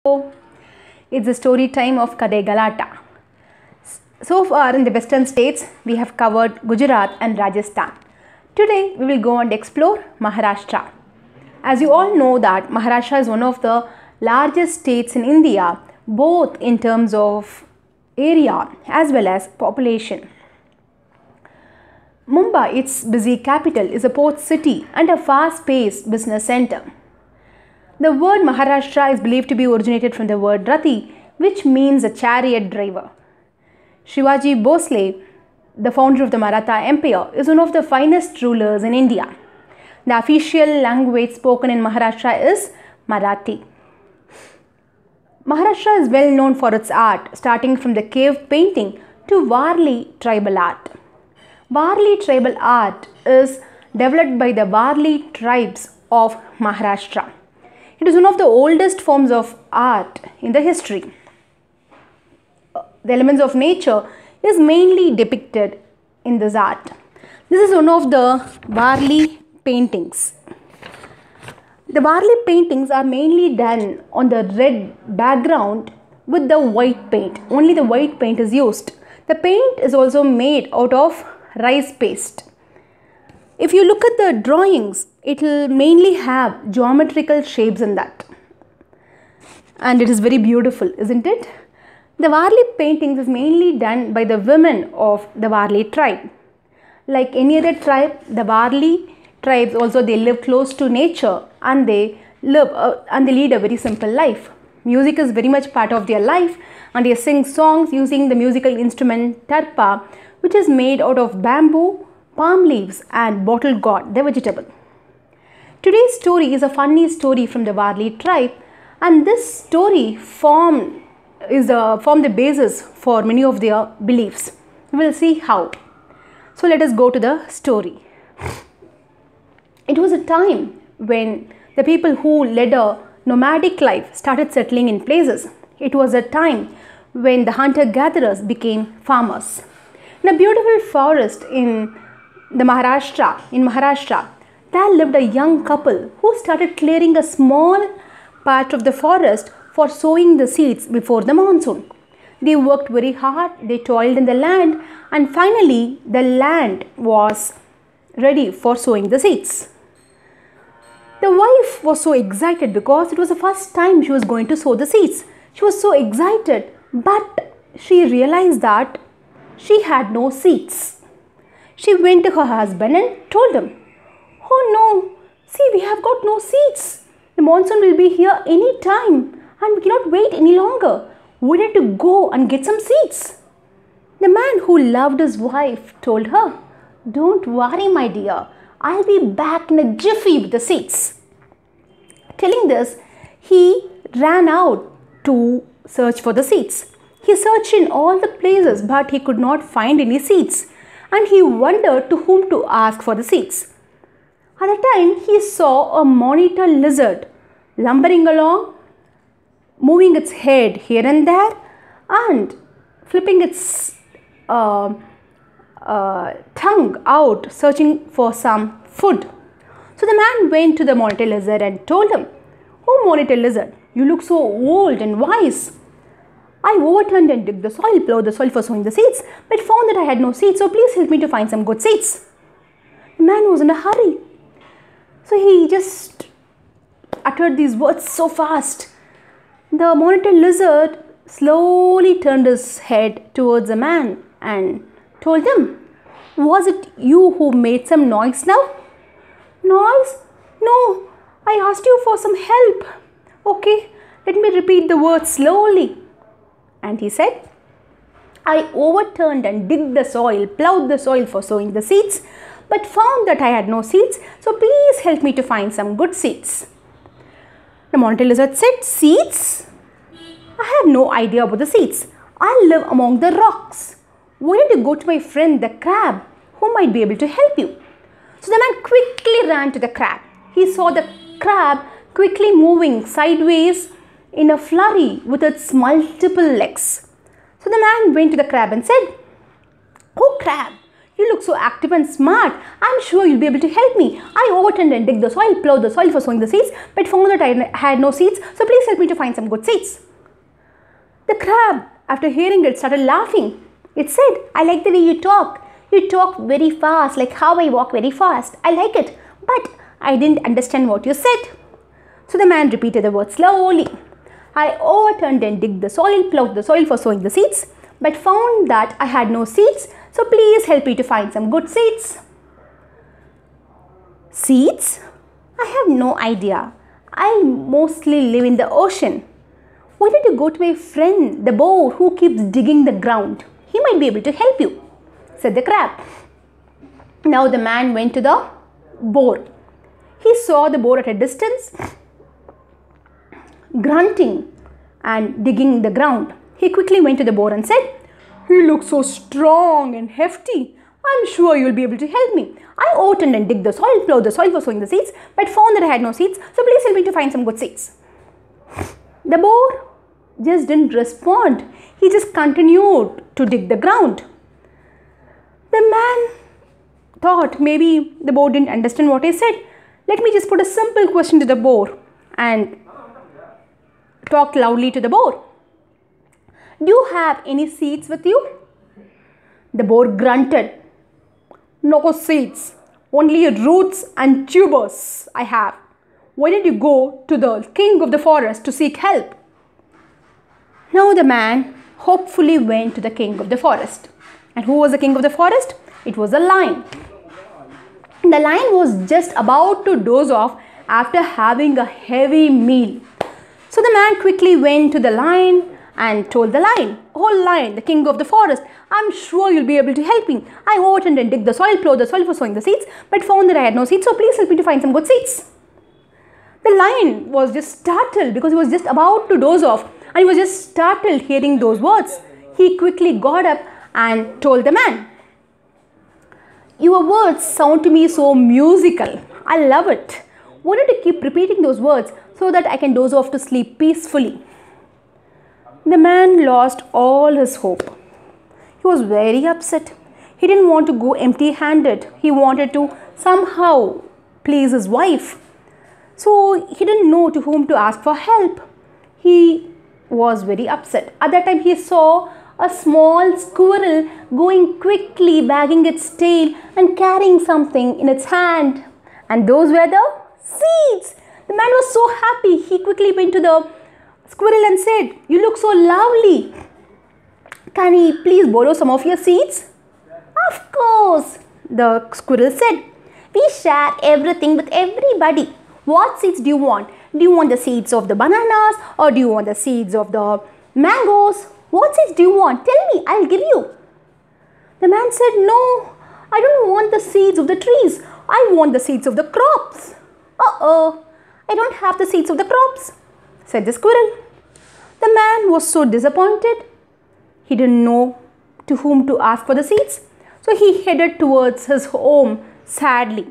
It's the story time of Kadai Galata. So far in the western states, we have covered Gujarat and Rajasthan. Today, we will go and explore Maharashtra. As you all know that Maharashtra is one of the largest states in India, both in terms of area as well as population. Mumbai, its busy capital, is a port city and a fast-paced business center. The word Maharashtra is believed to be originated from the word Rathi, which means a chariot driver. Shivaji Bhosle, the founder of the Maratha Empire, is one of the finest rulers in India. The official language spoken in Maharashtra is Marathi. Maharashtra is well known for its art, starting from the cave painting to Warli tribal art. Warli tribal art is developed by the Warli tribes of Maharashtra. It is one of the oldest forms of art in the history. The elements of nature is mainly depicted in this art. This is one of the Warli paintings. The Warli paintings are mainly done on the red background with the white paint. Only the white paint is used. The paint is also made out of rice paste. If you look at the drawings, it will mainly have geometrical shapes in that. And it is very beautiful, isn't it? The Warli paintings is mainly done by the women of the Warli tribe. Like any other tribe, the Warli tribes also they live close to nature and they lead a very simple life. Music is very much part of their life and they sing songs using the musical instrument tarpa, which is made out of bamboo, palm leaves and bottle gourd, the vegetable. Today's story is a funny story from the Warli tribe, and this story formed the basis for many of their beliefs. We will see how. So let us go to the story. It was a time when the people who led a nomadic life started settling in places. It was a time when the hunter-gatherers became farmers. In a beautiful forest in Maharashtra, there lived a young couple who started clearing a small part of the forest for sowing the seeds before the monsoon. They worked very hard, they toiled in the land, and finally the land was ready for sowing the seeds. The wife was so excited because it was the first time she was going to sow the seeds. She was so excited, but she realized that she had no seeds. She went to her husband and told him, "Oh no, see, we have got no seeds. The monsoon will be here any time and we cannot wait any longer. We need to go and get some seeds." The man who loved his wife told her, "Don't worry, my dear. I'll be back in a jiffy with the seeds." Telling this, he ran out to search for the seeds. He searched in all the places, but he could not find any seeds, and he wondered to whom to ask for the seeds. At the time, he saw a monitor lizard lumbering along, moving its head here and there and flipping its tongue out, searching for some food. So the man went to the monitor lizard and told him, "Oh, monitor lizard, you look so old and wise. I overturned and dug the soil, plowed the soil for sowing the seeds, but found that I had no seeds, so please help me to find some good seeds." The man was in a hurry. So he just uttered these words so fast. The monitor lizard slowly turned his head towards the man and told him, "Was it you who made some noise now?" "Noise? No, I asked you for some help." "Okay, let me repeat the words slowly." And he said, "I overturned and dug the soil, plowed the soil for sowing the seeds, but found that I had no seeds, so please help me to find some good seeds." The monitor lizard said, "Seeds? I have no idea about the seeds. I live among the rocks. Why don't you go to my friend the crab, who might be able to help you?" So the man quickly ran to the crab. He saw the crab quickly moving sideways in a flurry with its multiple legs. So the man went to the crab and said, "Oh crab, You look so active and smart. I'm sure you'll be able to help me. I overturned and digged the soil, plowed the soil for sowing the seeds, but found that I had no seeds, so please help me to find some good seeds. The crab, after hearing it, started laughing. It said, I like the way you talk. You talk very fast, like how I walk very fast. I like it, but I didn't understand what you said. So the man repeated the word slowly. I overturned and digged the soil, plowed the soil for sowing the seeds, but found that I had no seeds, so please help me to find some good seeds. Seeds? I have no idea. I mostly live in the ocean. Why don't you go to my friend, the boar, who keeps digging the ground? He might be able to help you, said the crab. Now the man went to the boar. He saw the boar at a distance, grunting and digging the ground. He quickly went to the boar and said, You look so strong and hefty. I'm sure you'll be able to help me. I overturned and digged the soil, plowed the soil for sowing the seeds, but found that I had no seeds, so please help me to find some good seeds. The boar just didn't respond. He just continued to dig the ground. The man thought maybe the boar didn't understand what he said. Let me just put a simple question to the boar and talk loudly to the boar. Do you have any seeds with you? The boar grunted. No seeds, only roots and tubers I have. Why did you go to the king of the forest to seek help? Now the man hopefully went to the king of the forest. And who was the king of the forest? It was a lion. The lion was just about to doze off after having a heavy meal. So the man quickly went to the lion and told the lion, Oh lion, the king of the forest, I'm sure you'll be able to help me. I overturned and digged the soil, plowed the soil for sowing the seeds, but found that I had no seeds, so please help me to find some good seeds. The lion was just startled because he was just about to doze off, and he was just startled hearing those words. He quickly got up and told the man, Your words sound to me so musical. I love it. Why don't you keep repeating those words so that I can doze off to sleep peacefully? The man lost all his hope. He was very upset. He didn't want to go empty-handed. He wanted to somehow please his wife. So he didn't know to whom to ask for help. He was very upset. At that time he saw a small squirrel going quickly, wagging its tail and carrying something in its hand. And those were the seeds. The man was so happy. He quickly went to the squirrel and said, You look so lovely. Can he please borrow some of your seeds? Of course, the squirrel said. We share everything with everybody. What seeds do you want? Do you want the seeds of the bananas or do you want the seeds of the mangoes? What seeds do you want? Tell me, I'll give you. The man said, No, I don't want the seeds of the trees. I want the seeds of the crops. Uh-oh, I don't have the seeds of the crops, said the squirrel. The man was so disappointed. He didn't know to whom to ask for the seeds. So he headed towards his home sadly.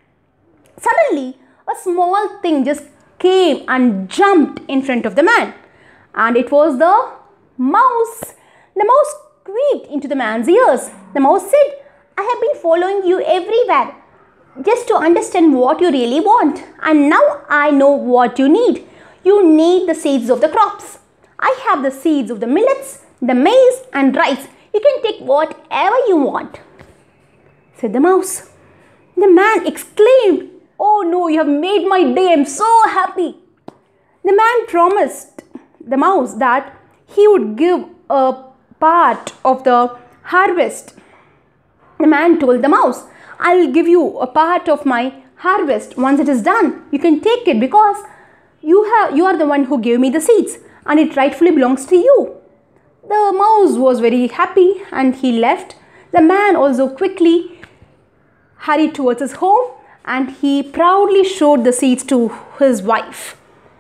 Suddenly, a small thing just came and jumped in front of the man. And it was the mouse. The mouse squeaked into the man's ears. The mouse said, I have been following you everywhere just to understand what you really want. And now I know what you need. You need the seeds of the crops. I have the seeds of the millets, the maize and rice. You can take whatever you want, said the mouse. The man exclaimed, Oh no, you have made my day. I'm so happy. The man promised the mouse that he would give a part of the harvest. The man told the mouse, I'll give you a part of my harvest once it is done. You can take it because you are the one who gave me the seeds and it rightfully belongs to you. The mouse was very happy and he left. The man also quickly hurried towards his home and he proudly showed the seeds to his wife.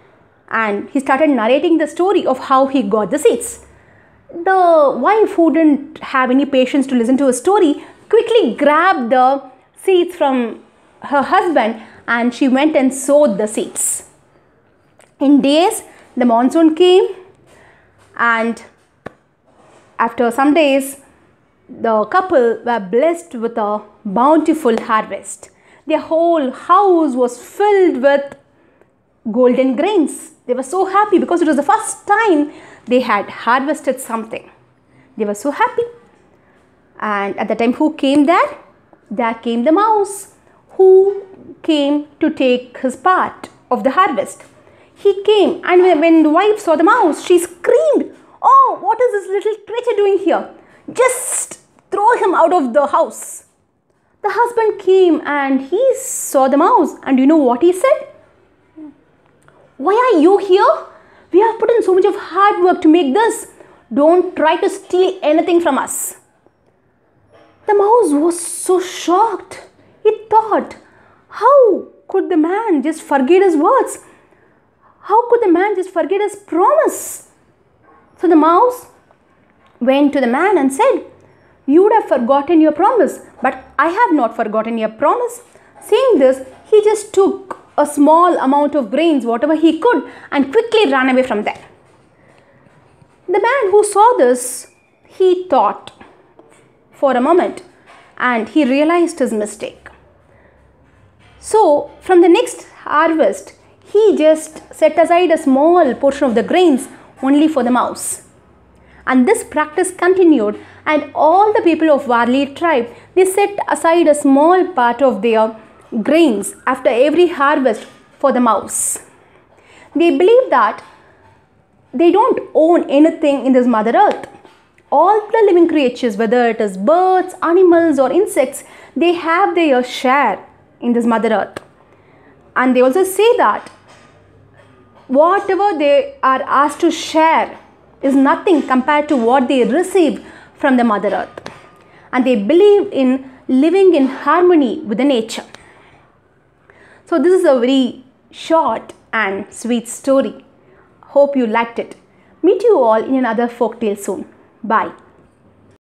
And he started narrating the story of how he got the seeds. The wife, who didn't have any patience to listen to his story, quickly grabbed the seeds from her husband and she went and sowed the seeds. In days, the monsoon came and after some days, the couple were blessed with a bountiful harvest. Their whole house was filled with golden grains. They were so happy because it was the first time they had harvested something. They were so happy. And at the time, who came there? There came the mouse, who came to take his part of the harvest. He came, and when the wife saw the mouse, she screamed, "Oh, what is this little creature doing here? Just throw him out of the house." The husband came and he saw the mouse, and you know what he said? "Why are you here? We have put in so much of hard work to make this. Don't try to steal anything from us." The mouse was so shocked. He thought, how could the man just forget his words? How could the man just forget his promise? So the mouse went to the man and said, "You would have forgotten your promise, but I have not forgotten your promise." Saying this, he just took a small amount of grains, whatever he could, and quickly ran away from there. The man who saw this, he thought for a moment and he realized his mistake. So from the next harvest, he just set aside a small portion of the grains only for the mouse. And this practice continued, and all the people of Warli tribe, they set aside a small part of their grains after every harvest for the mouse. They believe that they don't own anything in this Mother Earth. All the living creatures, whether it is birds, animals or insects, they have their share in this Mother Earth. And they also say that whatever they are asked to share is nothing compared to what they receive from the Mother Earth. And they believe in living in harmony with the nature. So this is a very short and sweet story. Hope you liked it. Meet you all in another folktale soon. Bye.